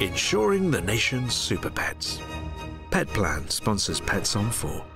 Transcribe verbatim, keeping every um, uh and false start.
Insuring the nation's superpets. Petplan sponsors Pets on four.